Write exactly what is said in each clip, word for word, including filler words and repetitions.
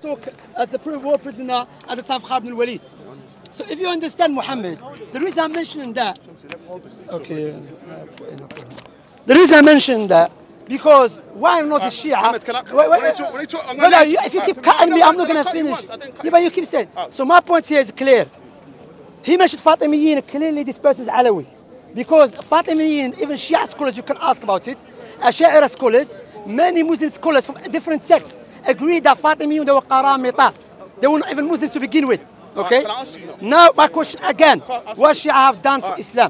Talk as a war prisoner at the time of Khalid bin Walid. So if you understand Muhammad, the reason I'm mentioning that, okay, the reason I mentioned that, because why I'm not a Shia? Ahmed, can I, wait, wait, wait. When you talk, I'm brother, you, if you keep cutting me, I'm not going to finish. Yeah, but you keep saying. So my point here is clear. He mentioned Fatimiyin, clearly this person is Alawi. Because Fatimiyin, even Shia scholars, you can ask about it, Ash'ari scholars, many Muslim scholars from different sects agree that Fatimiyin, they were Qaramita. They were not even Muslims to begin with. Okay? Now my question again, what Shia have done for Islam?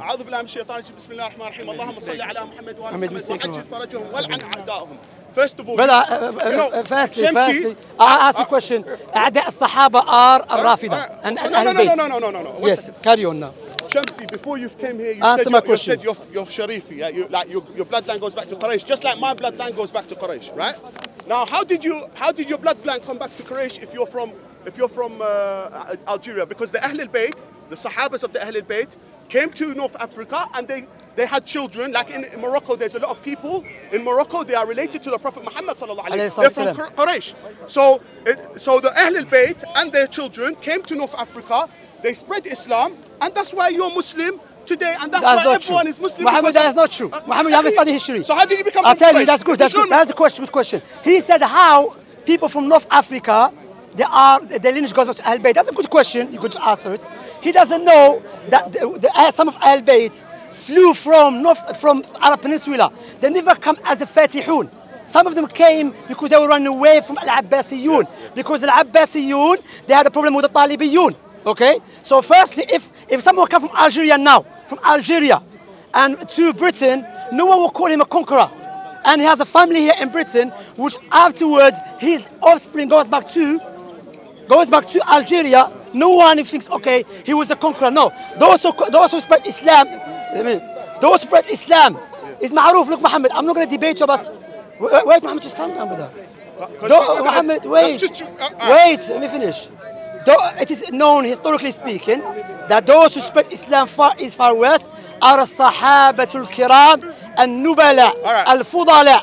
First of all, brother, uh, uh, you know, uh, firstly, firstly, I ask you a question. أعداء الصحابة are الرافضة and no, no, no, no, no, no, no, no. Yes, carry on now. Shamsi, before you came here, you answer said, my you, you question. said you're, you're Sharifi, yeah? You, like your, your bloodline goes back to Quraysh, just like my bloodline goes back to Quraysh, right? Now, how did you, how did your bloodline come back to Quraysh if you're from, if you're from uh, Algeria? Because the Ahl al-Bayt, the Sahabas of the Ahl al-Bayt, came to North Africa and they, they had children. Like in, in Morocco, there's a lot of people in Morocco, they are related to the Prophet Muhammad sallallahu alaihi wasallam. They're from Quraysh. So, it, so the Ahl al-Bayt and their children came to North Africa, they spread Islam, and that's why you're Muslim today, and that's, that's why everyone true. Is Muslim. Muhammad, that is not true. Uh, Muhammad, you haven't studied history. So how did you become I'll tell you, that's good, that's good. That's the question, good question. He said how people from North Africa, they are, their lineage goes back to Ahl Bayt. That's a good question, you could answer it. He doesn't know that the, the, some of Ahl Bayt flew from North, from Arab Peninsula. They never come as a Fatihun. Some of them came because they were running away from Al-Abbasiyun. Yes. Because Al-Abbasiyun, they had a problem with the Talibiyun. Okay, so firstly, if if someone comes from Algeria now, from Algeria, and to Britain, no one will call him a conqueror, and he has a family here in Britain, which afterwards his offspring goes back to, goes back to Algeria. No one thinks, okay, he was a conqueror. No, those who those who spread Islam, those who spread Islam is ma'ruf. Look, Muhammad, I'm not going to debate you about. Wait, wait, Muhammad, just calm down, brother. Muhammad, wait, wait, let me finish. It is known, historically speaking, that those who spread Islam far east, far west are Sahabatul Kiram, Al-Nubala, Al-Fudala,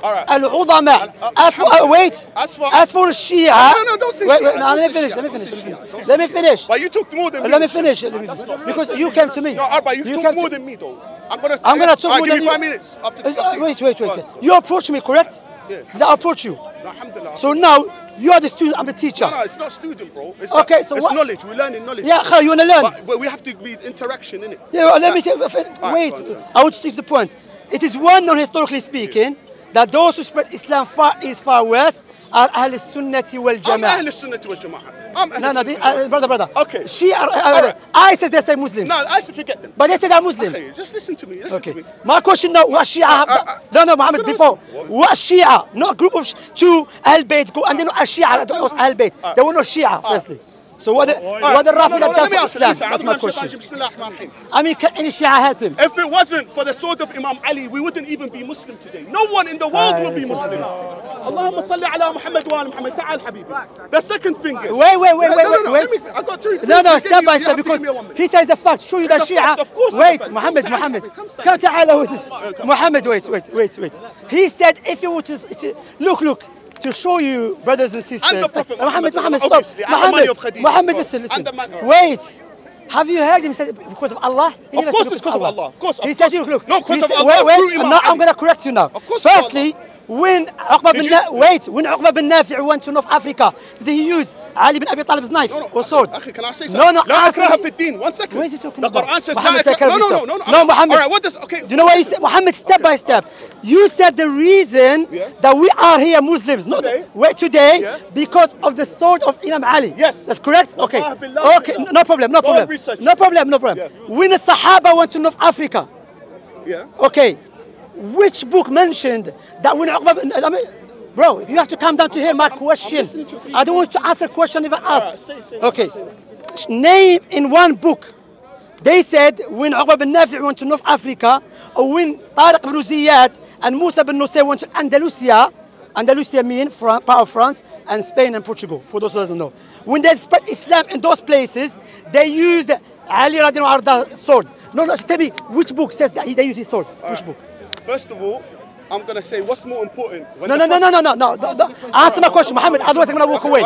Al-Udama. Wait, as for Shia. No, no, don't say wait, Shia. No, let me finish, let me finish, let me finish. Let me finish. But you took more than me. Let me finish, let me finish. Because you came to me. No, Arba, you, you took more than me, though. I'm going to I'm gonna talk more than you. Give me five minutes. After this, wait, wait, wait. You approach me, correct? Yeah. Did I approach you? Alhamdulillah. So now, you are the student, I'm the teacher. No, no, it's not student, bro. It's okay, a, so it's what? knowledge. We're learning knowledge. Yeah, you want to learn? But, but we have to be interaction, innit? Yeah, well, let me say, right, wait, I want to stick to the point. It is well known, historically speaking, that those who spread Islam far east, far west are Ahl Sunnati wal Jama'ah. I'm Ahl Sunnati wal Jama'ah. I'm Ahl No, no, they, uh, brother, brother. Okay. Shia, uh, uh, right. I said they say Muslims. No, I said forget them. But they say they're Muslims. Okay, just listen to me. Listen okay. to me. My question now, what Shia have uh, uh, No, no, Muhammad, before. What Shia, not a group of two Ahl Bayt go, and then a Shia, those Ahl Bayt. Uh, there were no Shia, firstly. So what the, uh, what the Rafid have done for Islam? That's my question. I mean, can any Shia help him? If it wasn't for the sword of Imam Ali, we wouldn't even be Muslim today. No one in the world would be Muslims. Allahumma salli ala Muhammad wa ala Muhammad. Ta'al habibi. The second thing is... Wait, wait, wait, wait, no, no, no, wait. wait. I got three. No, no, step by step, because he says the fact. Show you the Shia. Of course. Wait, Muhammad, Muhammad. Come ta'ala, who is this? Muhammad, wait, wait, wait, wait. He said if you were to... Look, look. To show you, brothers and sisters, and the Prophet Muhammad, Muhammad, Muhammad, stop. Muhammad, Muhammad, listen, listen. Wait. Have you heard him say because of Allah? He of course it's because of Allah. Of course. He said, look, look. No, because of said, Allah. Wait, wait. No, I'm going to correct you now. Of course. Firstly, when Uqba bin Na wait, when Uqba bin Nafi' went to North Africa, did he use Ali bin Abi Talib's knife no, no, or sword? Akhi, can I say something? No, no. La ikraha fi din. One second. Where is he talking the about? Quran says Muhammad, no, no, no, no, no. No, Muhammad. All right, what does? Okay. Do you know what he said? Muhammad, step by step. You said the reason yeah. that we are here Muslims, not today, wait today, yeah. because of the sword of Imam Ali. Yes. That's correct. Okay. Okay. No problem. No problem. No problem. No problem. Yeah. When the Sahaba went to North Africa. Yeah. Okay. Which book mentioned that when Uqba, I mean, bro, you have to come down to hear my question. I don't want you to answer a question even ask. Right, say, say, okay. say. Name in one book. They said when Uqba bin Nafi' went to North Africa, or when Tariq bin Ziyad and Musa bin Nusayr went to Andalusia. Andalusia means part of France and Spain and Portugal, for those who doesn't know. When they spread Islam in those places, they used Ali radiallahu anhu's sword. No, no, tell me, which book says that they use his sword? All which right. book? First of all, I'm going to say what's more important. When no, no, no, no, no, no, no, no, no. Answer my question, Muhammad, otherwise I'm going to walk away. Right.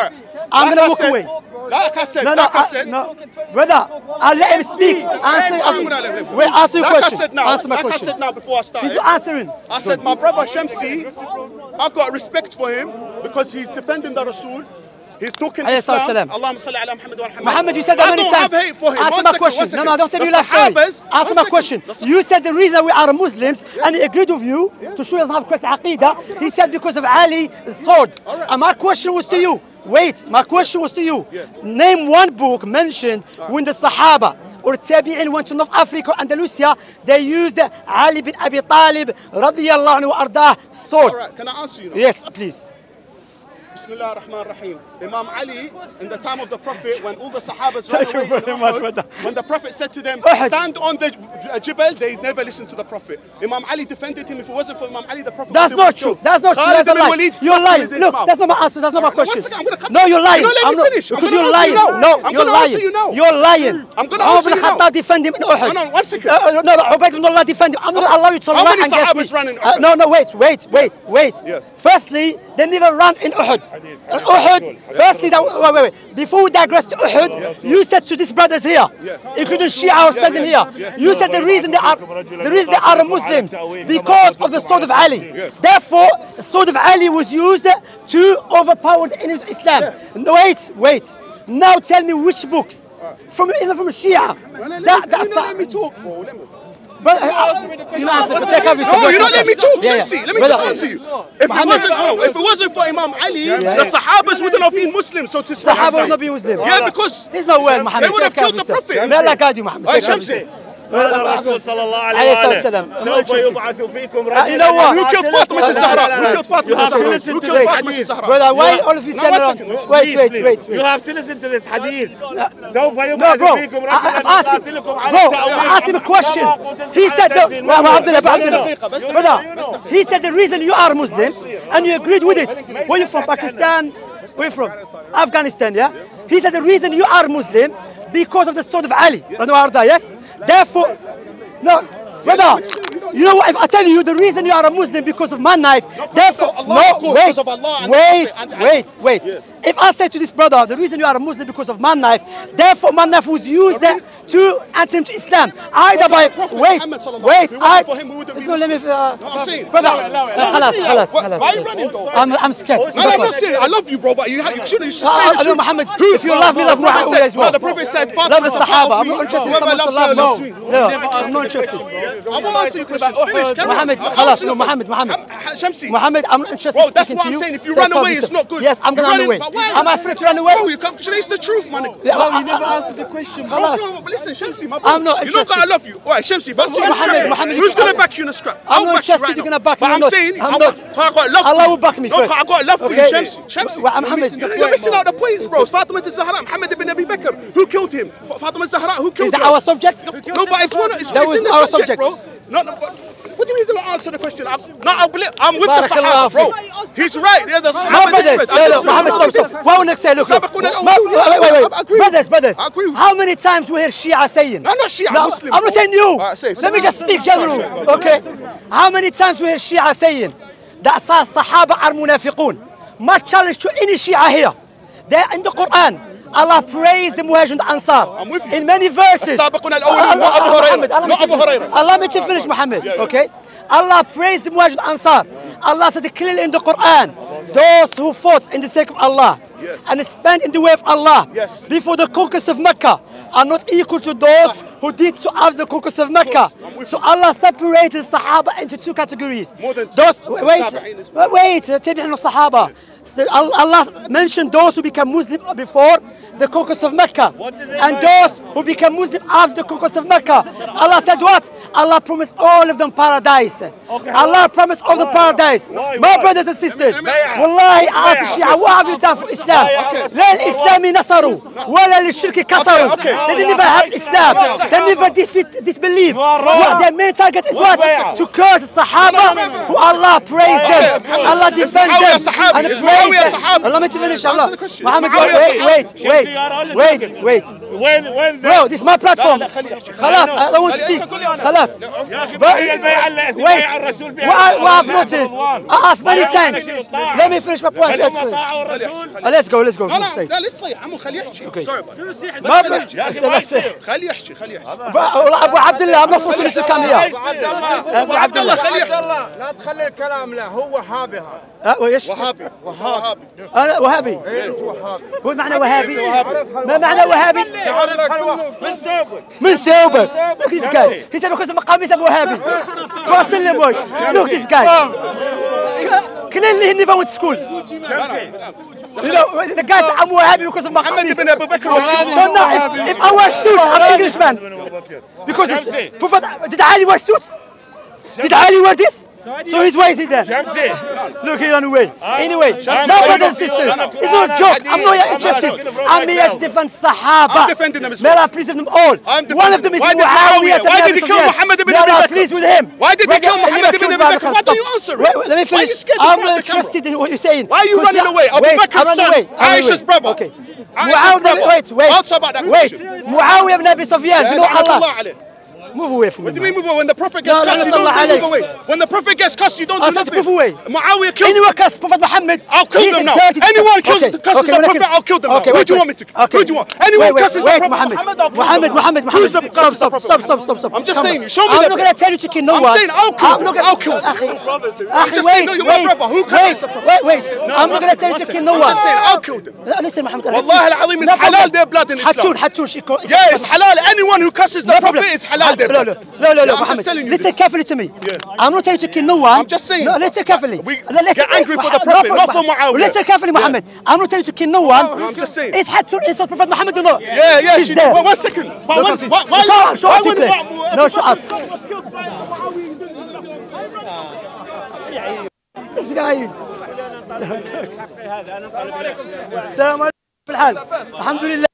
I'm like gonna I walk said, away. Like I said, No, no, like I, I, said. no, brother. I'll let him speak. Answer, answer. Wait, answer your like question. I said now, answer my like question. I said now before I started. He's not answering. I said my brother Shamsi, I've got respect for him because he's defending the Rasul. He's talking Islam. Allahumma salli ala Muhammad wa Muhammad. Muhammad, you said that many times. I don't have hate for him. Answer one my second, question. No, no, don't tell me the your life story. Sahabas, Answer my question. You said the reason we are Muslims, yeah. and he agreed with you yeah. to show he doesn't have correct aqidah. He said because of Ali's sword. Right. And my question was to you. Wait, my question was to you. Yeah. Name one book mentioned right. when the Sahaba or Tabi'in went to North Africa, Andalusia, they used Ali bin Abi Talib, radiyallahu anhu wa ardah, sword. All right, can I answer you now? Yes, please. Bismillah ar-Rahman ar-Rahim. Imam Ali, in the time of the Prophet, when all the Sahabas ran away in Uhud, when the Prophet said to them, stand on the Jibal, they never listened to the Prophet. Imam Ali defended him. If it wasn't for Imam Ali, the Prophet That's not true. That's not true. That's a lie. You're lying. Look, that's not my answer. That's not my question. No, you're lying. I'm not finish. Because you're lying. No, you're lying. You're lying. I'm going to answer you now. Umar defend him in Uhud. No, no, one second. No, no, Ubayd ibn Allah defend him. I'm not allowing you to lie and guess me. How many Sahabas ran in Uhud? No, no, wait, wait, wait, wait. Firstly, they never ran in Uhud. In Uhud, firstly, that, wait, wait, wait. Before we digress to Uhud, yes. you said to these brothers here, yeah. including Shia who standing yeah, yeah, here, yeah. you said the reason they are the reason they are Muslims because of the sword of Ali. Yes. Therefore, the sword of Ali was used to overpower the enemies of Islam. Yeah. Wait, wait. Now tell me which books, from even from Shia. Well, let, that, me, that's let me talk, bro. Let me. But uh, you know, take off no, you don't let me talk, yeah, Shamsi. yeah. Let me Brother, just answer you. If it wasn't, oh, if it wasn't for Imam Ali, yeah, yeah. the Sahabas wouldn't have been Muslims. So to Sahaba would not be Muslim. Yeah, because he's not well, Muhammad. They would have killed the Prophet. لا لا قاعد Muhammad. Hey, Shamsi. الرسول صلى الله عليه وسلم سوف يبعث فيكم رجلا. Who killed Fatima Zahra? Who killed Fatima Zahra? Who killed Fatima Zahra? Brother, why all of you tell me? Wait, wait, wait, wait. You have to listen to this hadith. سوف يبعث فيكم رجلا يقاتلكم على التأويل. Bro, ask him a question. He said, brother, he said the reason you are Muslims and you agreed with it. Where are you from? Pakistan? Where are you from? Afghanistan, yeah? He said the reason you are Muslim because of the sword of Ali. Yes? Therefore, no, brother, you know what? If I tell you the reason you are a Muslim because of my knife, therefore, no, wait, wait, wait, wait. If I say to this brother, the reason you are a Muslim because of my knife, therefore my knife was used to enter him to Islam. Either by, wait, wait, I, so let me, uh, brother, خلاص, خلاص, خلاص. Why are you running though? I'm, I'm scared. No, no, I'm not saying I love you, bro, but you, have, you shouldn't suspend it. Muhammad, if you love me, love Muhammad as well. The Prophet said, love the Sahaba. I'm not interested in someone to love. No, no, I'm not interested. I won't answer your question. Finish, Muhammad, خلاص, no, Muhammad, Muhammad. Shamsi. Muhammad, I'm not interested in speaking to you. That's what I'm saying. If you run away, it's not good. Yes, I'm going to run away. Am I free to run away? Bro, you can't chase the truth, man. No, you never answered the question. No, no, but listen, Shamsi, my bro. I'm not interested. You know that I love you. All right, Shamsi, if I see you Muhammad, Muhammad, who's going to back you in a scrap? I'm not interested. You're going to back me. But I'm saying, I'm not. I got love. Allah will back me first. No, I got love for you, Shamsi. Shamsi, Muhammad, you're missing out the points, bro. Fatima Zahra, Muhammad ibn Abi Bakr, who killed him? Fatima Zahra, who killed him? Is that our subject? No, but it's one. It's that was our subject, bro. No, no. What do you mean you don't answer the question? I'm, no, I'm, I'm with the Sahaba, bro. He's right. Yeah, there's no, brothers. No, no, Muhammad, stop, stop. What would I say? Look, look. Wait, wait, wait. Brothers, brothers. How many times we hear Shia saying? I'm not Shia, no, Muslim. I'm not saying you. Right, safe, Let me just speak general, okay? How many times we hear Shia saying that Sahaba are munafiqun? My challenge to any Shia here. They're in the Quran. Allah praised the Muhajir and Ansar in many verses. Allah made you finish, Muhammad. Okay? Allah praised the Muhajir and Ansar. Allah said clearly in the Quran, those who fought in the sake of Allah yes. and spent in the way of Allah yes. before the conquest of Mecca are not equal to those who did so after the conquest of Mecca. So Allah separated Sahaba into two categories. Those wait, wait, wait, tabi'in Sahaba. So Allah mentioned those who became Muslim before the conquest of Mecca and those who became Muslim after the conquest of Mecca. Allah said what? Allah promised all of them paradise. Okay. Allah promised all the paradise. Why? My brothers and sisters, Wallahi, ask Shia, what have you done for Islam? لا الإسلام نصروا ولا للشرك كسروا. They didn't even have Islam. They never defeat disbelief. What their main target is what? To curse the Sahaba who Allah praised them. Allah defend them and معاوية صحابي. Allah, let me finish. Allah. Muhammad, معاوية wait, صحابي. wait, wait, wait, wait. وين وين Bro, this is my platform. خلاص, I don't want to speak. خلاص. Wait, what I what I've noticed, I asked many times. Let me finish my point. Let's go. Let's go, let's go. لا لا لا لسه يا عمو خليه يحكي. سوري ما بس خليه يحكي خليه يحكي. ابو عبد الله ما فوز اللي كان وياه. ابو عبد الله خليه يحكي. لا تخلي الكلام له هو وهابي هذا. ها وايش؟ وهابي وهابي. انا وهابي. وهابي. هو معنى وهابي؟ ما معنى وهابي؟ من ثوبك. من ثوبك. Look this guy. He said because مقاميس ابو وهابي. تواصل لي boy. Look this guy. Clearly he never went to school. You know, the guys I'm Wahhabi because of my محمد بن أبو بكر was killed. So now, if, if I wear suit, I'm Englishman. Because it's, Prophet, did Ali wear suit? Did Ali wear this? So his way is he there? Look, he ran away. Anyway, my brothers and sisters, it's not a joke. I'm not interested. I'm here to defend Sahaba. I'm defending them as well. May Allah please them all. One of them is Why did Muawiyah. Why did he kill Muhammad ibn Abi May Allah Bakr? please with him. Why did he kill Muhammad ibn Abi Bakr? Why don't you answer Wait, wait, let me finish. I'm not interested in what you're saying. Why are you running away? Abu Bakr's son, Aisha's brother. Okay. Aisha's brother. Wait, wait. Answer about that Wait. question. Muawiyah ibn Abi Sufyan. You know Allah. Move away from me. What do you mean move away? When the Prophet gets No, no, cussed, you no, don't no, say no. move away. When the Prophet gets cussed, you don't I do said to nothing. move away. Muawiyah killed Anyone cuss Prophet Muhammad? I'll kill them now. Anyone kills Okay, the cusses okay, the when I Prophet, kill- I'll kill them now. Okay, Who wait, do you want me wait. to? Okay. Who do you want? Anyone Wait, wait, cusses the wait, Prophet Muhammad. Muhammad, I'll kill Muhammad, them. Muhammad, Muhammad. Who's the Stop, cusses the stop, Prophet? stop, stop, stop, stop. I'm just Come saying, on. show me I'm the not going to tell you to kill no I'm one. saying I'll kill I'm not them. gonna- I'll kill them. Akhi, I'm just wait, saying, no, you're my wait, brother. Who wait, cusses the Prophet? wait, wait. No, I'm not one going to tell you second, to kill one no second. one. I'm just saying I'll kill them. لا, listen, Muhammad. والله العظيم it's No problem. halal their blood in Islam. حتون حتون شي كو- Yeah, it's halal. Anyone who cusses the No Prophet problem. is halal their No, blood. no, no, no, Yeah, no, I'm Muhammad. just telling you Listen this. carefully to me. Yeah. I'm not telling you to kill no one. I'm just saying. No, listen carefully. We No, listen, get angry for the no Prophet, problem. not for Muawiyah. Listen carefully, Yeah. Muhammad. I'm not telling you to kill no one. No, I'm just saying. It's حتون insult Prophet Muhammad or not. Yeah, yeah, She's she there. did. Well, one second. But No, when, come why, to- why, show us, show why us when quickly. Muawiyah No, show us. was killed by Muawiyah, you didn't do nothing? This guy. السلام عليكم في الحال. الحمد لله.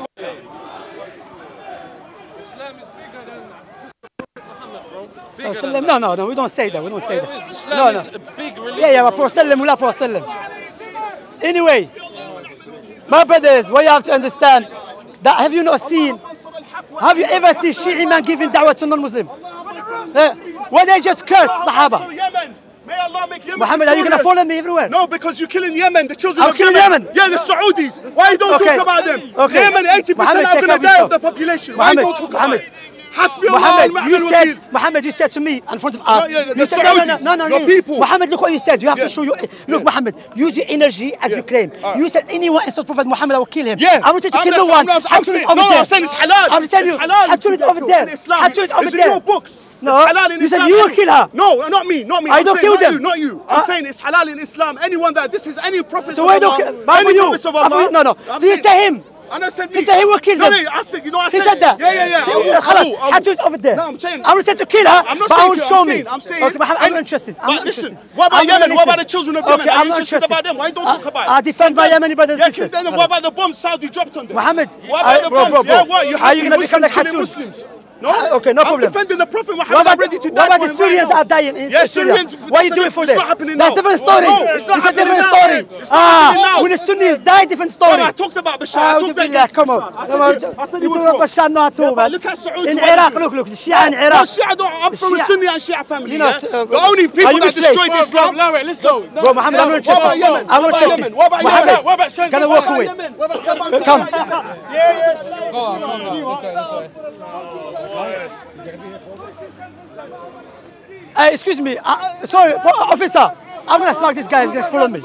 So, sallam, no, no, no, we don't say that, we don't say that. No, no. Yeah, yeah, but sallam, we love for sallam. Anyway, my brothers, what you have to understand, that have you not seen, have you ever seen Shi'i man giving da'wah to non-Muslim? Eh, Where they just curse Sahaba. So Yemen, may Allah make Yemen Muhammad, are you going to victorious. follow me everywhere? No, because you're killing Yemen, the children I'm of killing Yemen. Yemen. Yeah, the Saudis. Why you don't Okay. talk about them? Okay. Yemen, eighty percent Muhammad, are take going to care die of of the yourself. population. Why you Muhammad, don't talk Muhammad. about it? Hasbi Muhammad, Allah you al said, Muhammad, you said to me in front of us. No, yeah, the you said, no, no, no, Saudis, no, no, your no. people. Muhammad, look what you said. You have Yeah. to show you. Look, Yeah. Muhammad, use your energy as Yeah. you claim. All right. You said anyone insults Prophet Muhammad, I will kill him. Yeah. I'm not saying to I'm kill not- no one. I'm not- I'm Hatun is saying- over no, there. I'm saying it's halal. I'm telling you. It's halal. Hatun is over there. In Islam. Hatun is over It's in there. your books. No. It's halal in You said Islam. you will kill her. No, not me, not me. I I'm don't saying kill not them. You, not you. I'm Uh, saying it's halal in Islam. Anyone that this is any prophet So of why Allah. don't kill? But for Any you, prophet of but for Allah. you- no, no. I'm Did you saying- say him? I know said He said he will kill no, them. No, I said, you know, I He said, said that. Yeah, yeah, yeah. I will, I خلاص. will, I will. Hatun is over there. No, I'm saying. I'm not saying to kill her, I'm not but I saying will to, show I'm me. saying, I'm saying. Okay, Muhammad, I'm and- not interested. I'm but not listen, interested. what about I'm gonna Yemen? What listen. about the children of Yemen? Okay, Are I'm you not interested interested. about them? Why don't I- talk about it? I defend my Yemeni brothers Yeah, and sisters. then what about the bombs Saudi dropped on them? Muhammad, What I- about the bro, bombs? bro, bro. Yeah, what? You Are you happy gonna become Muslims like killing Hatun? Muslims? No, Ah, okay, no I'm problem. defending the Prophet What Muhammad. about, I'm ready to what die about for the him right Syrians now. are dying in Yeah, Syria? Syrians. What are you that's doing a- for it's them? not happening That's now. a different story. No, it's not a happening different now. story. It's not happening Ah, now. when the Sunnis die, different story. No, I talked about Bashar. I Ah, talked billah, against come on. Bashar. I No, said you- I said you you talk was Bashar not at all, Yeah, but man. look at Saudi, In what Iraq, they do. look, look, the Shia in No, Iraq. Shia don't. I'm from a Shia- Sunni and Shia family. You know, yeah? uh, The only are people you that mixed destroyed race? Islam. No, wait, let's go. No, Bro, Muhammad, I'm not What interested. about Yemen? I'm not What about interested. Yemen? What about Muhammad, Yemen? What about Yemen? can I walk away? Come. Hey, excuse me. Uh, sorry, officer. I'm gonna smack this guy. He's gonna follow me.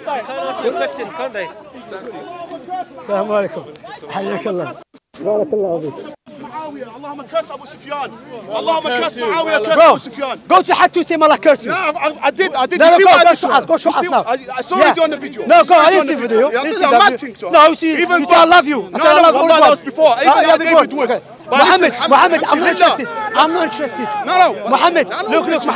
السلام عليكم. حياك الله. بارك الله فيك. Muawiyah, Allahumma curse Abu Sufyan. Allahumma curse Muawiyah, curse Bro, Abu Sufyan. go to Hattu say Allah curse you. No, I, I did, I did. No, You no, see go, what I go did show to us, her? go show You us see- now. I, I saw Yeah. it on the video. No, I go, saw I it didn't on see the video. Yeah, Didn't this see is that a mad video. thing to her. No, you see, Even you say I love you. I No, say I no, love Allah, that was everyone. before. Even Ah, yeah, like before. David would. Okay. But Muhammad, listen, Muhammad, I'm Hamza, not interested. I'm not interested. No, no. Muhammad, No, no, look, no, look, no. Muhammad.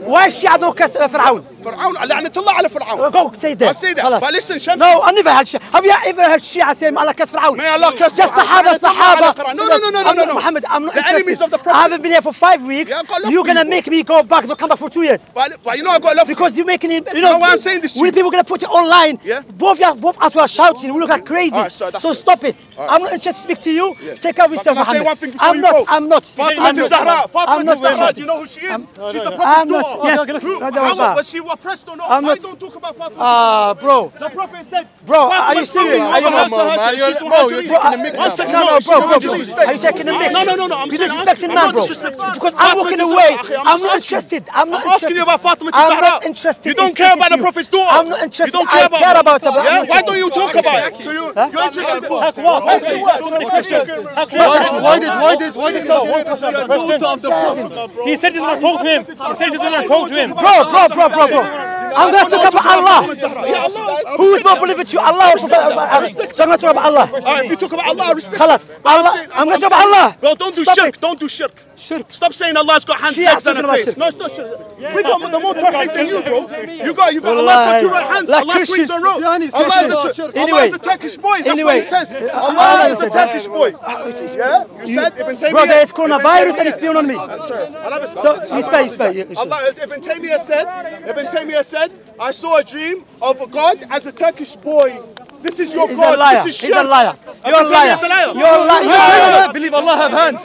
Why Shia don't curse Fir'aun? Fir'aun, لعنة الله على فرعون. Go say that. I say that. But listen, Shamsi. No, I never heard Shia. Have you ever heard Shia say Allah curse Fir'aun? May Allah curse Just Fir'aun. Sahaba, Sahaba. No, no, no, no, no, no. Muhammad, I'm not the interested. enemies of the Prophet. I haven't been here for five weeks. Yeah, I've got love You're for gonna you, make me go back, don't come back for two years. But, but you know I got love Because you're making it, you know know, why I'm saying this to when you? people are gonna put it online, Yeah. both of both us are shouting, we look like crazy. Alright, so that's so it. stop it. Alright. I'm not interested to speak to you. Yeah. Take care of yourself, But can I say Muhammad. one thing before I'm you not, go? I'm not. Fatima I'm not. Zahra, I'm Fatima not Zahra, interested. do you know who she is? I'm- She's the I'm Prophet's not. daughter. Yes. Who- Radha how- Allah. Was she oppressed or not? I'm I not- don't talk about Fatima. Ah, bro. The Prophet said, Bro, Fatima are you was serious? lonely. Are you Allah not- answered her, man, she's you're- a bro, you're Muhajireen. taking the mick One now, second, No, no, no, she's bro, not bro, bro. disrespect. Are you taking the mic? No, no, no, no. I'm You're saying, disrespecting I'm man, not bro. disrespecting. Because I'm Fatima walking Zahra, away. akhi, I'm just not asking interested. you. I'm not I'm asking you about Fatima I'm Zahra. not interested. You don't in care speaking about to the you. Prophet's daughter. I'm not interested. You don't I care about care about her. but I'm Yeah? not Why interested. don't you talk about it? So you, Huh? you're interested. What? What? Why did why did why did why did Saudi Arabia of the Prophet? He said he's going to talk to him. He said he's going to talk to him. Bro, bro, bro, bro, bro. I'm going to talk about Allah. Who is more believing to you, Allah or Prophet? So I'm going to talk about Allah. Alright, if you talk about Allah, I respect Khalas. it. Allah, I'm going to talk about Allah. Bro, don't do Stop shirk. it. Don't do shirk. Shirk. Stop saying Allah's got hands, Shia legs, and talking a about face. shirk. No, it's not shirk. We got the more tawheed than you, bro. You got, you got Allah's got two right hands. Like Allah Christians- swings a rope. Yeah, and he's Allah is Christian. a, Allah Anyway. is a Turkish boy. That's Anyway. what he says. Uh, Allah Allah is a said that. Turkish boy. Yeah? You said Ibn Taymiyyah. Bro, there is coronavirus and it's spewing on me. So, So, you spell, you spell. you- Allah, Ibn Taymiyyah said, Ibn Taymiyyah said, I saw a dream of a God as a Turkish boy. This is your He's God. a liar. This is He's a shirk. liar. You're a Ibn liar. Taymiyyah's a liar. You're a liar. You're a liar. believe Allah have hands?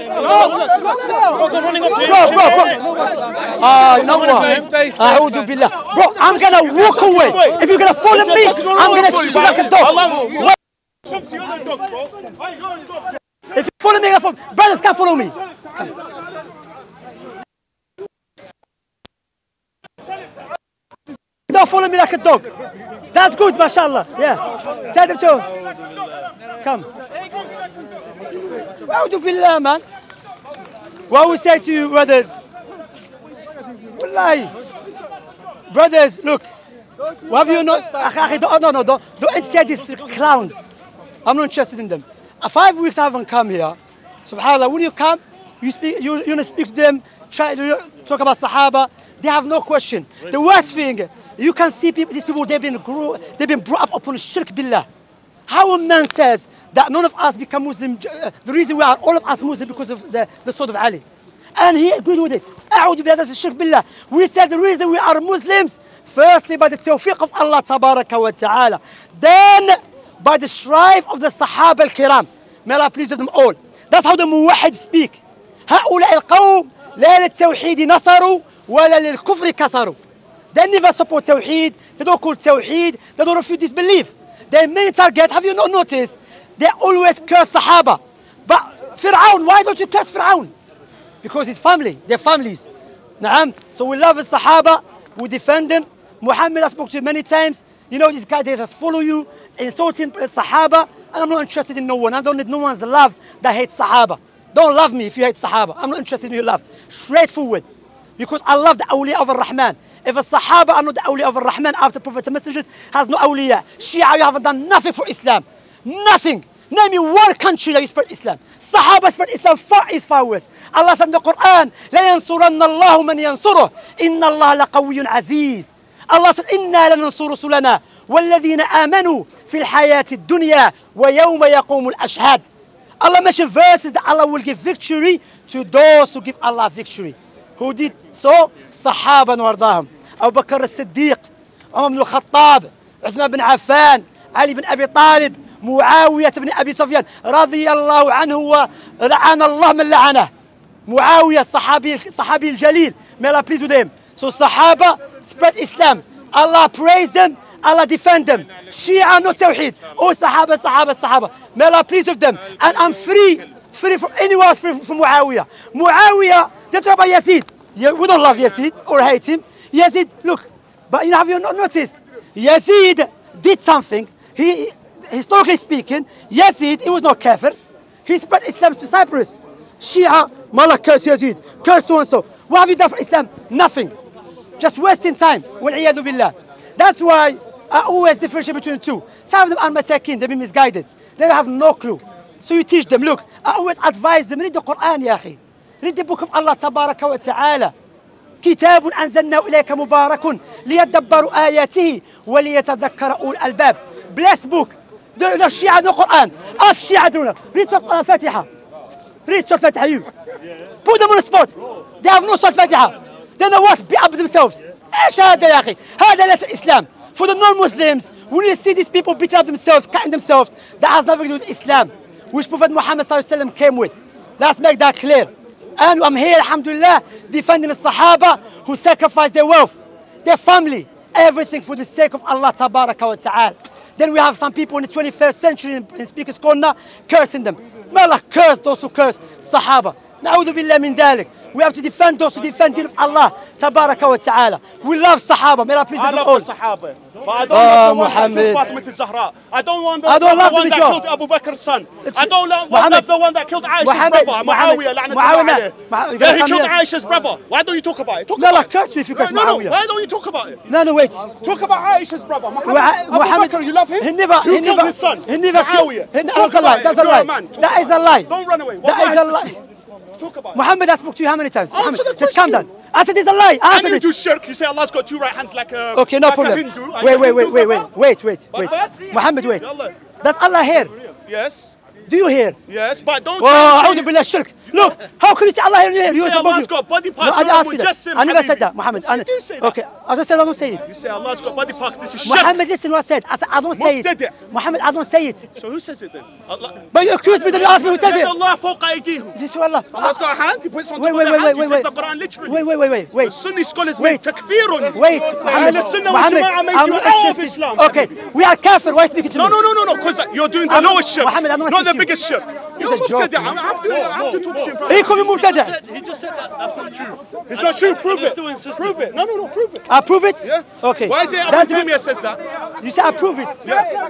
Bro, bro, bro. Ah, you know what? A'udhu billah. Bro, I'm gonna walk away. If you're gonna follow me, I'm gonna treat you like a dog. Allah, Shamsi, you're the dog, bro. Why you going, dog? If you follow me, I'm gonna follow. Brothers can't follow me. Don't follow me like a dog. That's good, mashallah. Yeah. Tell them to come. A'udhu billah, man. What we say to you, brothers? Wallahi. Brothers, look. What have you not? No, no, no, don't, don't say these clowns. I'm not interested in them. Uh, five weeks I haven't come here. Subhanallah, when you come, you speak, you, you speak to them, try to talk about Sahaba. They have no question. The worst thing, you can see people, these people, they've been, grew, they've been brought up upon shirk billah. How a man says that none of us become Muslim, uh, the reason we are all of us Muslim because of the, the sword of Ali. And he agreed with it. أعوذ بالله, that's shirk billah. We said the reason we are Muslims, firstly by the tawfiq of Allah tabaraka wa ta'ala. Then by the strife of the Sahaba al-Kiram. May Allah please with them all. That's how the Muwahid speak. هؤلاء القوم لا للتوحيد نصروا ولا للكفر كسروا. They never support Tawheed, they don't call Tawheed, they don't refute disbelief. Their main target, have you not noticed? They always curse Sahaba. But Fir'aun, why don't you curse Fir'aun? Because his family, their families. Naam. So we love the Sahaba, we defend them. Muhammad, I spoke to you many times. You know, this guy, they just follow you, insulting Sahaba. And I'm not interested in no one. I don't need no one's love that hates Sahaba. Don't love me if you hate Sahaba. I'm not interested in your love. Straightforward. Because I love the awliya of Ar-Rahman. If a Sahaba are not the awliya of Ar-Rahman after Prophet and messengers, has no awliya. Shia, you haven't done nothing for Islam. Nothing. Name me one country that you spread Islam. Sahaba spread Islam far east, far west. Allah said in the Quran, لا ينصرن الله من ينصره إن الله لقوي عزيز. Allah said, إنا لننصر رسلنا والذين آمنوا في الحياة الدنيا ويوم يقوم الأشهاد. Allah mentioned verses that Allah will give victory to those who give Allah victory. Who did so? Sahaba وارضاهم. Abu Bakr as-Siddiq, Umar ibn al-Khattab, Uthman bin Affan, Ali bin Abi Talib, معاوية بن أبي سفيان رضي الله عنه ولعن الله من لعنه. معاوية الصحابي الصحابي الجليل. May Allah please with him. So Sahaba spread Islam. Allah praise them. Allah defend them. Shia no Tawheed. Oh Sahaba, Sahaba, Sahaba. May Allah please with them. And I'm free, free from anyone else, free from Muawiyah. Muawiyah, they talk about Yazid. We don't love Yazid or hate him. Yazid, look, but you know, have you not noticed? Yazid did something. He, historically speaking, Yazid, he was not kafir. He spread Islam to Cyprus. Shia, Malak curse Yazid, curse so and so. What have you done for Islam? Nothing. Just wasting time. Wal-iyadu billah. That's why I always differentiate between the two. Some of them are masakin, they've been misguided. They have no clue. So you teach them, look, I always advise them, read the Quran, ya akhi. Read the book of Allah, tabaraka wa ta'ala. كتاب أنزلناه إليك مبارك ليدبروا آياته وليتذكر أولو الألباب. Blessed book. The, the Shia no Quran. Ask Shia do not. Read Surah Fatiha. Read Surah Fatiha. You. Put them on the spot. They have no Surah Fatiha. They know what? Be up themselves. إيش هذا يا أخي؟ هذا ليس Islam. For the non-Muslims, when you see these people beating up themselves, cutting themselves, that has nothing to do with Islam, which Prophet Muhammad sallallahu alaihi wasallam came with. Let's make that clear. And I'm here, alhamdulillah, defending the Sahaba who sacrificed their wealth, their family, everything for the sake of Allah tabaraka wa ta'ala. Then we have some people in the twenty-first century in, in Speaker's Corner cursing them. May Allah curse those who curse Sahaba. Na'udhu billah min dhalik. We have to defend those who defend the deen of Allah tabaraka wa ta'ala. We love Sahaba. May Allah please I them love all. the Sahaba. But I don't Oh, love the one that Muhammad. killed Fatima al-Zahra. I don't want the, I don't love love the one them that as well. killed Abu Bakr's son. It's- I don't love, Muhammad. love the one that killed Aisha's Muhammad. brother, Muhammad. Muawiyah. la'natullah Muhammad. alayh. Muhammad. Yeah, he killed Muhammad. Aisha's brother. Why don't you talk about it? Talk No, about no, curse you if you curse no, no, Muawiyah. why don't you talk about it? No, no, wait. Talk about Aisha's brother, Muhammad. Muhammad- Abu Bakr, you love him? He never, you he killed never, his son, he never killed. Muawiyah. He, Talk that's a lie. about it. That's a You're lie. man. Talk That about is a it. lie. Don't run away. That Wallahi, is a lie. Talk about it. Muhammad, I spoke to you how many times? Answer Muhammad, the just calm question. down. I said there's a lie. And Answer you it. do shirk. You say Allah's got two right hands like a Okay, no like problem. a Hindu. Are Wait, you wait, wait, Hindu, wait, brother? wait, wait, wait, But wait. what? Muhammad, wait. Yallah. Does Allah hear? Yes, Do you hear? yes, but don't Oh, try أعوذ to say بالله الشرك. Look, how can you say Allah hear? You you hear say above Allah's you. got body No, parts. I didn't ask you that. Mujassim, I never said Habibi. that, Muhammad. Yes, you do say that. Okay, as I said, I don't say it. You say Allah's got body parts. This is shirk. Muhammad, listen what I said. I said, I don't say it. Mubtadi'. Muhammad, I don't say it. So who says it then? Allah. But you accuse me, then you ask me who says يد it. الله فوق أيديهم. Is this who Allah? Allah's got a hand. He puts on Wait, top wait, of the wait, hand. wait, You wait, take the Quran literally. Wait, wait, wait, wait, wait. Sunni scholars Wait. made takfirun. Wait, Muhammad. Ahl Sunnah wal Muhammad, Jama'ah made I'm you not all of interested. Islam. Okay, we are kafir. Why are you speaking to No, me? no, no, no, no, because you're doing the I'm- lowest shirk, Muhammad, I'm not not the listening to you. biggest shirk. This You're is a joke, mubtadi'. I have to, I have to talk to you in front He of called me Mubtada. He just said that. That's not true. It's not true. Prove you're it. still insisting. Prove it. No, no, no. Prove it. I prove it? Yeah. Okay. Why is it Abu That's good. Taymiyyah says that? You say I prove it.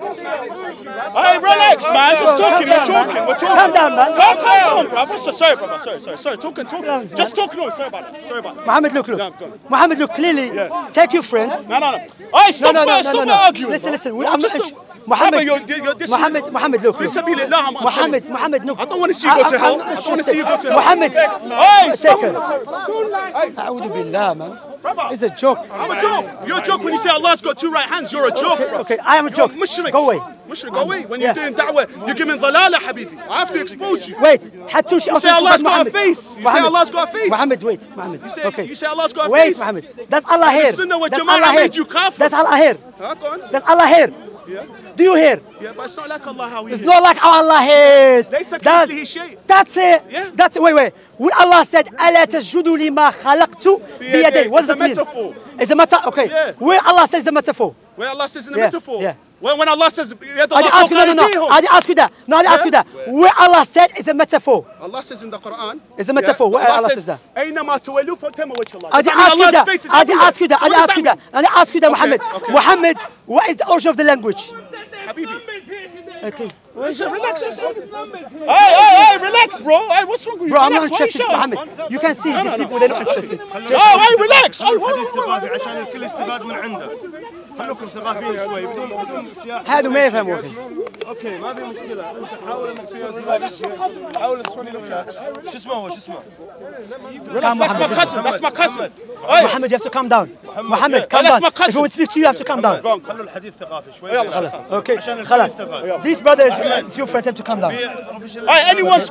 Hey, relax, man. Just Bro, talking. calm We're down, talking. man. We're talking. Calm down, man. Calm down, bro. What's the- Sorry, brother. Sorry, sorry, sorry. Talking, down, talking. Just talk. No, sorry about it. Sorry about it. Muhammad, look, look. Yeah, go on. Muhammad, look, clearly, Yeah. take your friends. No, no, no. Hey, stop, no, no, uh, no, stop no, no. arguing. Listen, bro. listen. No, We- I'm just not- look- Muhammad, Brother, you're, you're this Muhammad, Muhammad, look. Fi look. sabilillah, I'm- I'm Muhammad, telling you. Muhammad, look. I don't want to see you go I- to I'm hell. not I don't want to see you go to interested. hell. Muhammad, Hey, stop. take it. A'udhu billah, man. It's a joke. I'm a joke. You're a joke when you say Allah's got two right hands. You're a joke, bro. Okay, I am a joke. You're mushrik. Go away. Mushrik, go away. When Yeah. you're doing da'wah, you're giving dhalala, habibi. I have to expose you. Wait, Hattush. You say Allah's got a face. You say Allah's got a face. Muhammad, wait, Muhammad. You say, okay. you say Allah's got a Wait, face. Muhammad. That's Allah here. Sunnah wal That's Jama'ah Allah here. made you kafir. That's Allah here. Huh, go on. That's Allah here. Yeah. Do you hear? Yeah, but it's not like Allah how he It's is. not like how Allah hears. ليس That's, كمثله شيء. that's it. Yeah. That's it. Wait, wait. When Allah said, ألا تسجدوا لما خلقت بيدي. What does It's that a mean? metaphor. It's a metaphor. Okay. Yeah. Where Allah says the metaphor. Where Allah says in the Yeah, metaphor. yeah. When, when Allah says, يد I الله didn't ask you, no, no, فوق no. أيديهم. I didn't ask you that. No, I didn't ask you Yeah. that. Where Allah said is a metaphor. Allah says in the Quran. It's a metaphor. Where Allah says that. أينما تولوا فثم وجه الله. I Does didn't that mean ask you Allah's that. face is I didn't everywhere? ask you that. So I what didn't does ask you that. mean? I didn't ask you that, Okay, Muhammad. okay. Muhammad, what is the origin of the language? Habibi. Okay. Listen, relax, listen. Hey, hey, hey, relax, bro. Hey, what's wrong with you? Bro, I'm not Relax, why you interested, shouting? Muhammad. You can see these people, they're not interested. Oh, hey, relax. Oh, حديث ثقافي عشان الكل يستفاد من عنده. خلوكم ثقافيين شوي بدون بدون سياق. هادو ما يفهموا اخي. اوكي ما في مشكله انت حاول انك تسوي ريلاكس حاول تسوي ريلاكس شو اسمه هو شو اسمه Relax, that's my cousin. That's my cousin. Hey, Muhammad, you have to calm down. Muhammad, Yeah, calm that's down. my cousin. If we want to speak to you, you have to calm down. خلوا الحديث ثقافي شوي يلا، خلاص Okay, عشان الكل خلاص. يستفاد. These brothers, it's your friend, time to calm down. hey, anyone's.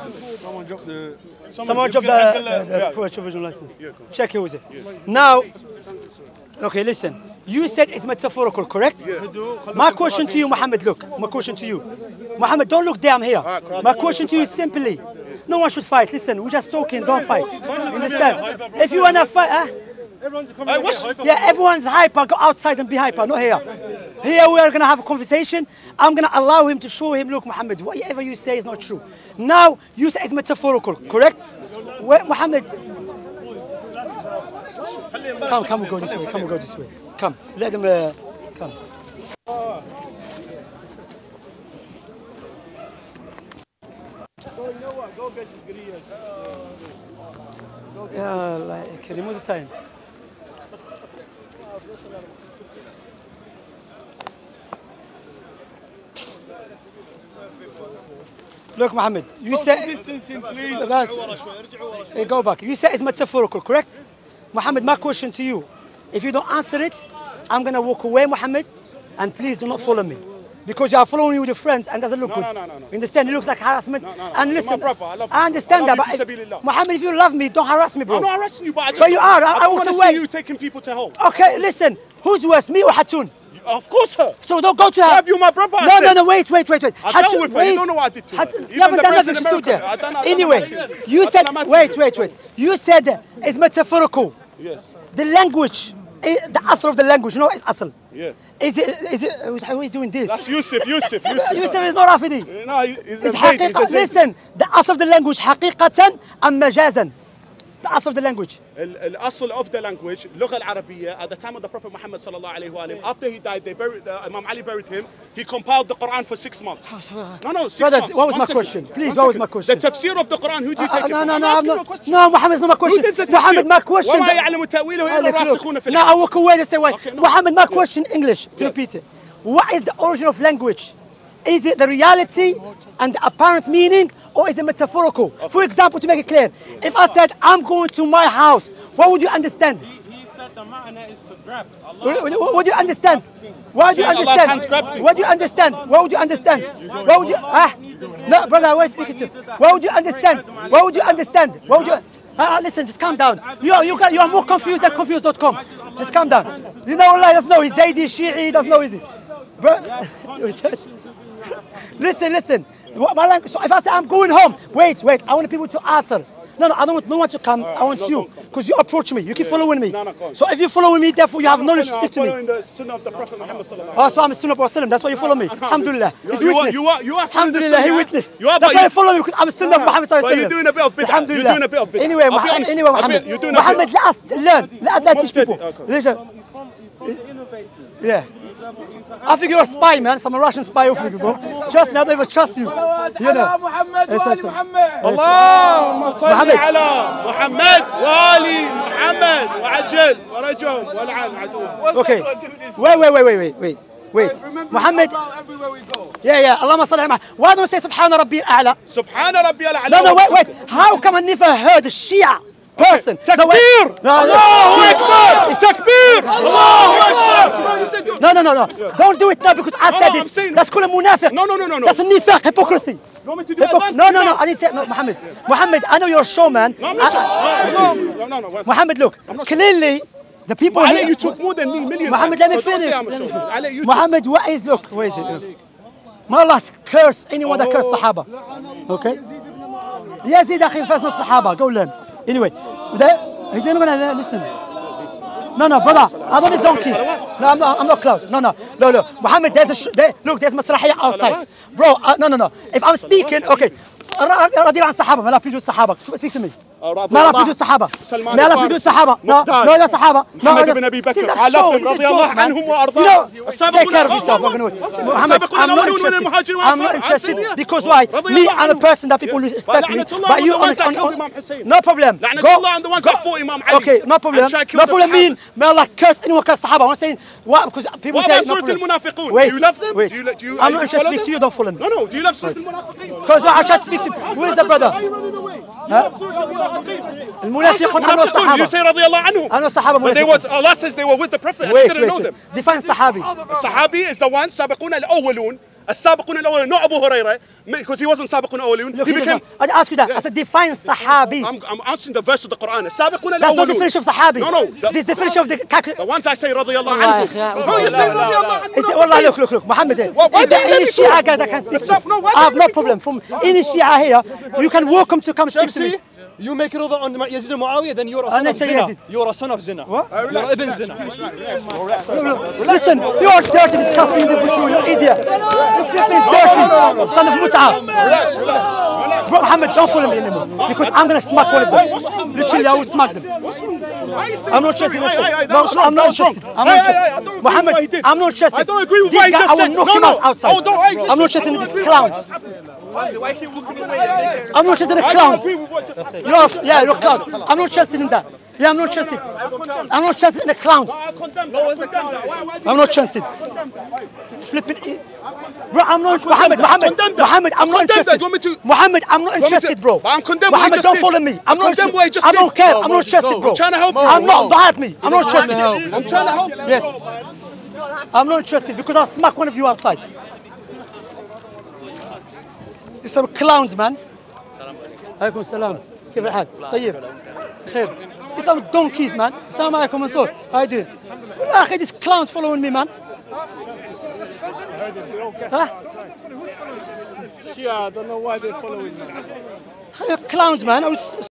Someone dropped the, the, the provisional license. Check who is it. Now, okay, listen. You said it's metaphorical, correct? My question to you, Muhammad, look. My question to you. Muhammad, don't look there, I'm here. My question to you is simply, no one should fight. Listen, we're just talking, don't fight. Understand? If you want to fight, huh? Hey, what's. Yeah, everyone's hyper. Go outside and be hyper, not here. Here we are going to have a conversation. I'm going to allow him to show him, look, Muhammad, whatever you say is not true. Now, you say it's metaphorical, correct? Where, Muhammad, come, come, we'll go this way. Come, we'll go this way. Come, let them uh, come. Yeah, like, Karim, what's the time? Look, Muhammad, you said. distancing please Guys, hey, go back. You said it's metaphorical, correct? Muhammad, my question to you. If you don't answer it, I'm going to walk away, Muhammad, and please do not follow me. Because you are following me with your friends and doesn't look no, good. No, no, no, no. You understand? It looks like harassment. No, no, no. And listen, my brother, I, love I understand I love that, you, but Muhammad, if you love me, don't harass me, bro. I'm not harassing you, but I just But you are. I, I, I don't walked want to away. see you taking people to hell. Okay, listen. Who's worse, me or Hatun? Of course, her. So don't go to her. Have you my brother? No, no, no, wait, wait, wait, wait. I Hatun, dealt with her. wait. You don't know what I did to her. Hat- Even you haven't the done nothing. president She stood there. America, I done- I done Anyway, nothing. you I said, done nothing. wait, wait, wait. You said it's metaphorical. Yes. The language, eh, the asl of the language, you know what is asl? Yeah. Is it, is it, how are you doing this? That's Yusuf, Yusuf, Yusuf. Yusuf is not Rafidi. No, he's a It's Zayd, he's a حقيقة. Zayd. Listen, the asl of the language حقيقة أم مجازا. The asl of the language. الأصل of the language, اللغة العربية, at the time of the Prophet Muhammad sallallahu alaihi wasallam, after he died, they buried, uh, Imam Ali buried him. He compiled the Quran for six months. No, no, six Brothers, months. what was One my second. question? Please, One what was second. my question? The tafsir of the Quran, who do you take Uh, it no, from? no, I'm no, I'm asking you a not. question. No, Muhammad, it's not my question. Who did the tafsir? Muhammad, my question. وما يعلم تأويله إلا الراسخون في Now العلم. I walk away and say, wait. Okay, no. Muhammad, my Yeah. question, English, to Yeah. repeat it. What is the origin of language? Is it the reality and the apparent meaning, or is it metaphorical? Okay. For example, to make it clear, if I said, I'm going to my house, what would you understand? He said the ma'na is to grab. What, what, what do you understand? What do you Saying Allah's understand? hands grab things. What do you understand? What would you understand? What would you? Ah, no, brother, I was speaking to you. What would you understand? What would you understand? What would you? Ah, listen, just calm down. You are, you, got, you are more confused than confused dot com. Just calm down. You know, Allah doesn't know. He's Zaydi, Shi'i, he doesn't know, is he? Bro, listen, listen. What, my language, so if I say I'm going home, wait, wait. I want people to answer. No, no, I don't want no one to come. I want no, you, because you approach me. You keep following me. No, no, go on. So if you follow me, therefore you have knowledge to I'm speak to me. following the sunnah of the Prophet Muhammad sallallahu alaihi Oh, so I'm a Sunnah Prophet. That's why you follow me. Alhamdulillah. He's You are- witness. you are- you are following the Alhamdulillah, he Sunnah. witnessed. You are, That's but why you- you follow me, because I'm a Sunnah of Muhammad sallallahu But alaihi you're wasallam. doing a bit of bid'ah. You're Alhamdulillah. doing a bit of bid'ah. Anyway, I'll be Muhammad, honest. anyway, I'll be- Muhammad. you're doing a bit- Muhammad, let us learn. Let us teach people. Okay. Listen. From the innovators. Yeah. I think you're a spy, man. Some Russian spy over you, bro. Trust me, I don't even trust you. You know. Yes, yes, yes. اللهم صل محمد. على محمد وآل محمد وعجل فرجهم والعن عدوهم. Okay. Wait, wait, wait, wait, wait, wait. Wait. Muhammad. Everywhere we go. Yeah, yeah. اللهم صل على محمد. Why don't you say Subhana Rabbi al-A'la? سبحان ربي الأعلى. No, no, wait, wait. How come I never heard a Shia person? No, wait. تكبير. No, no. الله أكبر. تكبير. الله أكبر. No, no, no, no. Don't do it now because I No, said no, I'm it. saying- That's called a munafiq. No, no, no, no, no. That's a nifaq, hypocrisy. You want me to do it Hypoc- again? no, no, no. I didn't say no, Muhammad. Muhammad, I know you're a showman. No, I'm not sure. I- No, no, no, no. one second. Muhammad, look. Clearly, the people Ali, here. you talk more than me, million Muhammad, times. let me So don't finish. say I'm a Let me showman. finish. Ali, you talk. Muhammad, what is look? Where is it? May Allah curse anyone that curse Sahaba. Okay? Yazid akhi first not Sahaba. Go learn. Anyway, there, he's not gonna listen. No, no, brother. I don't need donkeys. No, I'm not. I'm not close. No, no, no, no. Muhammad, there's a sh- there, look. There's masrahiyah outside, bro. Uh, no, no, no. If I'm speaking, okay. رضي عن الصحابة. ما لا please with الصحابة. Speak to me. ما لا please with الصحابة. ما لا please with الصحابة. No, no, no, الصحابة. محمد بن أبي بكر. I love them. رضي الله عنهم وأرضاهم. Take care of yourself. Muhammad, I'm not interested. I'm not interested because why? Me, I'm a person that people respect me. But you on, on, on, no problem. لعنة Go. الله on the ones that fought Imam Ali. Okay, no problem. and tried to kill No the problem. Mean, Sahabas. may Allah curse anyone curse Sahaba. I'm saying what because people What say about no Surah problem. Al-Munafiqun? Wait, Do you love them? wait. Do you, do you, I'm do not you interested to follow speak them? to you. Don't follow me. No, no. Do you love Surah Al-Munafiqun? Because I try to speak to. Who is the brother? المنافقون أنا You الصحابة. say رضي الله عنهم. أنا الصحابة But they منافقون. was, Allah says they were with the Prophet and Wait, he didn't know wait. them. Define صحابي. الصحابي is the one سابقون الأولون. السابقون الأولون, not Abu Hurairah, because he wasn't سابقون الأولون. Look, He he became. I ask you that. I said define صحابي. I'm, I'm answering the verse of the Quran. السابقون That's not الأولون. definition of صحابي. No, no. The, This definition of the. the ones I say رضي الله والله عنهم. يا أخي. No, you say رضي الله عنهم. Is it, والله look, look, look, Muhammad. Why- why Is do there you let any me Shia talk? guy that can speak to Stop, me? no, why do I you have let no me problem. From any Shia here, you can welcome to come speak to me. Shamsi, you make it on Yazid and Muawiyah, then you're a son أنا of say zina. Yazid. You're a son of zina. What? You're ibn zina. Listen, you are dirty, disgusting individual, you idiot. You're flipping dirty, son of Mut'a. Relax, relax, relax. Bro, Muhammad, don't follow me anymore. Because I'm going to smack one of them. Literally, I will smack them. I'm not interested in Hey, hey, hey, it. that was wrong, I'm that not was wrong. interested. I'm Hey, not hey, hey, I interested. don't agree with Muhammad, what he did. I'm not interested. I don't agree with This what he guy, just I will said. knock No, him no. out outside. Oh, don't argue. I'm not interested in these clowns. Why keep walking away? I'm not interested in I don't clowns. agree with what you just said. You're, yeah, you're clowns. I'm not interested in that. Yeah, I'm not interested. I'm not interested in the clowns. I condemn that. I condemn that. Why, why did I'm not interested. Flipping it. Bro, I'm not. Mohammed, that. Mohammed, Condemn that. Mohammed, I'm not Condemn that. interested. Do you want me to- Mohammed, I'm not want me to- interested, bro. But I'm condemned what you Mohammed, just don't did. follow me. I'm I'm not condemned what you interested. just I don't did. care. No, I'm Mo, not just interested, go. bro. I'm trying to help you. I'm not. Don't hurt me. I'm not trying to help. interested. I'm trying to help you. Yes. I'm not interested because I'll smack one of you outside. There's some clowns, man. عليكم السلام. كيف الحال؟ طيب. خير. There's some donkeys, man. السلام عليكم منصور. How you doing? يا أخي, these clowns following me, man. Huh? Yeah, I don't know why they're following me. Clowns, man. I was